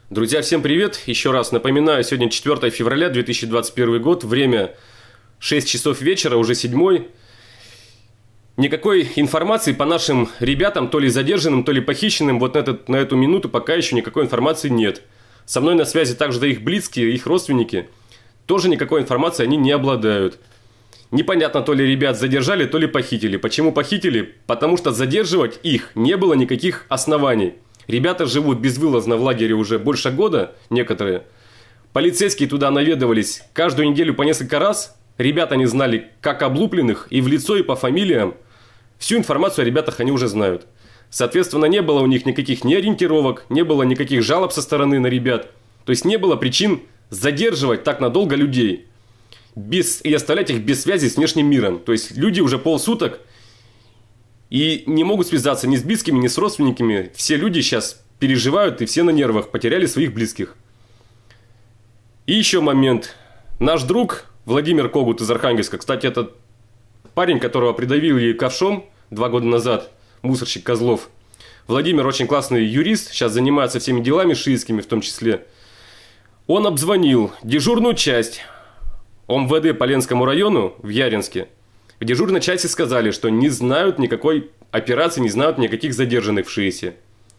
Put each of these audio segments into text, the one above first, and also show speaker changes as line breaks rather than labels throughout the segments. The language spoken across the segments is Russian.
Друзья, всем привет! Еще раз напоминаю, сегодня 4 февраля 2021 год, время 6 часов вечера, уже 7. Никакой информации по нашим ребятам, то ли задержанным, то ли похищенным, вот на эту минуту пока еще никакой информации нет. Со мной на связи также их близкие, их родственники. Тоже никакой информации они не обладают. Непонятно, то ли ребят задержали, то ли похитили. Почему похитили? Потому что задерживать их не было никаких оснований. Ребята живут безвылазно в лагере уже больше года, некоторые. Полицейские туда наведывались каждую неделю по несколько раз. Ребята не знали как облупленных, и в лицо, и по фамилиям. Всю информацию о ребятах они уже знают. Соответственно, не было у них никаких ни ориентировок, не было никаких жалоб со стороны на ребят. То есть не было причин задерживать так надолго людей и оставлять их без связи с внешним миром. То есть люди уже полсуток и не могут связаться ни с близкими, ни с родственниками. Все люди сейчас переживают и все на нервах, потеряли своих близких. И еще момент. Наш друг Владимир Когут из Архангельска, кстати, это парень, которого придавили ковшом 2 года назад, мусорщик Козлов. Владимир очень классный юрист, сейчас занимается всеми делами шиитскими в том числе. Он обзвонил дежурную часть ОМВД по Ленскому району в Яринске. В дежурной части сказали, что не знают никакой операции, не знают никаких задержанных в ШИИСе.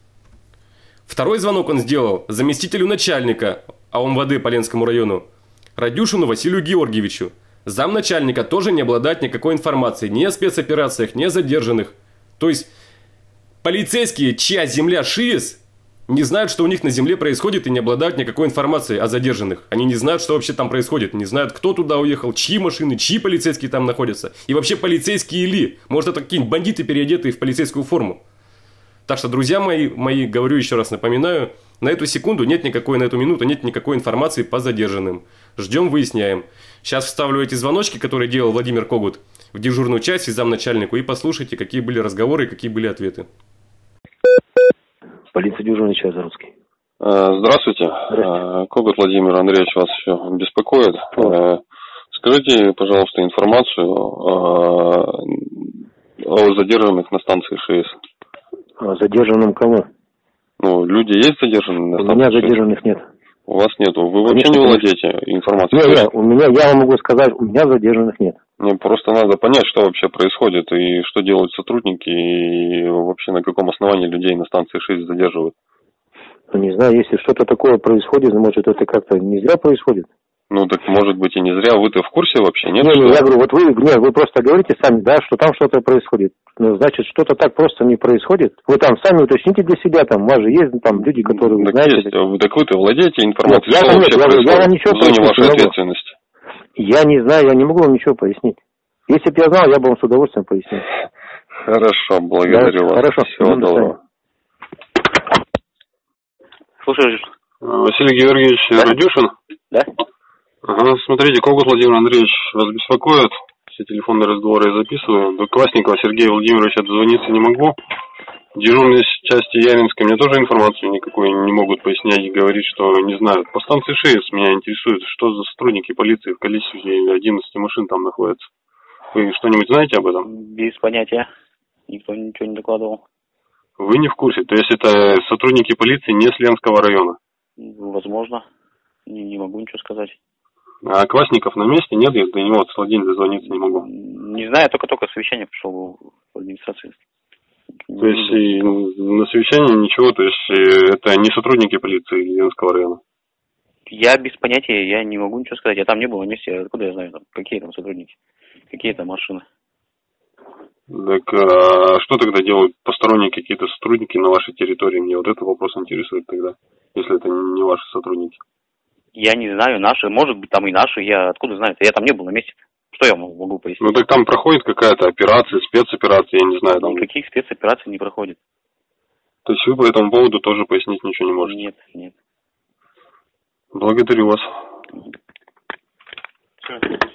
Второй звонок он сделал заместителю начальника ОМВД по Ленскому району Радюшину Василию Георгиевичу. Замначальника тоже не обладает никакой информацией ни о спецоперациях, ни о задержанных. То есть полицейские, чья земля ШИИС, не знают, что у них на земле происходит, и не обладают никакой информацией о задержанных. Они не знают, что вообще там происходит, не знают, кто туда уехал, чьи машины, чьи полицейские там находятся. И вообще полицейские ли? Может, это какие-нибудь бандиты, переодетые в полицейскую форму. Так что, друзья мои, говорю еще раз, напоминаю, на эту секунду на эту минуту нет никакой информации по задержанным. Ждем, выясняем. Сейчас вставлю эти звоночки, которые делал Владимир Когут, в дежурную часть и замначальнику, и послушайте, какие были разговоры и какие были ответы.
Полиция дежурный час русский.
Здравствуйте. Когут Владимир Андреевич вас еще беспокоит. Скажите, пожалуйста, информацию о задержанных на станции ШИИС.
О задержанном кого?
Ну, люди есть задержанные на станции?
У меня задержанных нет.
У вас нету. Вы вообще не владеете информацией?
Нет, я вам могу сказать, у меня задержанных нет.
Мне просто надо понять, что вообще происходит и что делают сотрудники, и вообще на каком основании людей на станции ШИИС задерживают.
Ну, не знаю, если что-то такое происходит, значит, это как-то не зря происходит.
Ну, так может быть и не зря. Вы-то в курсе вообще, нет?
Не, я говорю, вот вы просто говорите сами, да, что там что-то происходит. Ну, значит, что-то так просто не происходит. Вы там сами уточните для себя, там, у вас же есть там люди, которые,
так
знаете...
Есть. Так вы-то владеете информацией,
что вообще происходит
я вам ничего в зоне вашей ответственности?
Я не знаю, я не могу вам ничего пояснить. Если бы я знал, я бы вам с удовольствием пояснил.
Хорошо, благодарю вас.
Хорошо,
всего доброго.
Слушай,
Василий Георгиевич Радюшин?
Да?
Ага, смотрите, Когут Владимир Андреевич вас беспокоит. Все телефонные разговоры я записываю. До Классникова Сергея Владимировича дозвониться не могу. Дежурные части Яринска мне тоже информацию никакой не могут пояснять и говорить, что не знают. По станции ШИИС меня интересует, что за сотрудники полиции в количестве 11 машин там находятся. Вы что-нибудь знаете об этом?
Без понятия. Никто ничего не докладывал.
Вы не в курсе? То есть это сотрудники полиции не с Ленского района?
Возможно. Не могу ничего сказать.
А Классников на месте? Нет, я до него целый день дозвониться не могу.
Не знаю, только совещание пришел в администрации.
То есть и на совещании ничего, то есть это не сотрудники полиции Ленского района?
Я без понятия, я не могу ничего сказать. Я там не был на месте, откуда я знаю, там, какие там сотрудники, какие там машины.
Так а что тогда делают посторонние какие-то сотрудники на вашей территории? Мне вот этот вопрос интересует тогда, если это не ваши сотрудники.
Я не знаю, наши, может быть, там и наши, я откуда знаю, я там не был на месте. Что я могу пояснить?
Ну так там проходит какая-то операция, спецоперация, я не знаю. Там...
Никаких спецопераций не проходит.
То есть вы по этому поводу тоже пояснить ничего не можете?
Нет.
Благодарю вас.
Все.